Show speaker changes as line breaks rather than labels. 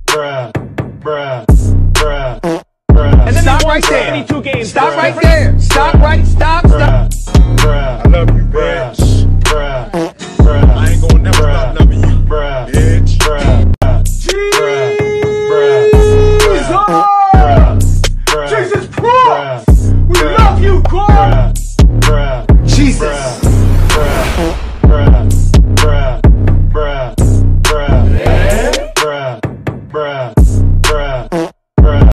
And then stop right there. 72 games. Stop right there. Stop.